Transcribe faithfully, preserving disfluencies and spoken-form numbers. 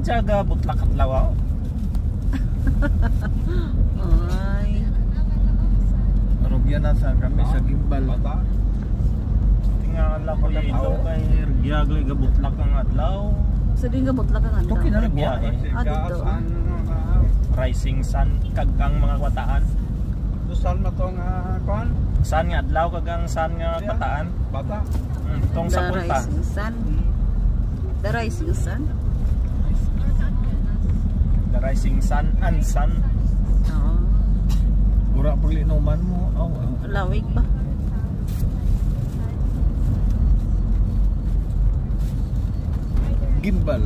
Tsaga butlak at lawa. Ay. Arugyan na sa kami sa gimbal. Tingnan lang ko yung ilo kay Giagle gabutlak ang adlaw. Sa din gamot lang ang Toki na anda. lang Biyahe. Ah, dito. Rising sun kagang mga kwataan. Saan mo itong kuhan? Saan nga adlaw kagang saan nga kwataan? Bata? Hmm, tong sa The punta. rising sun. The rising sun. The rising sun and sun. Oo. Mura paglinuman mo. Aw, aw. Lawig ba? Gimbal.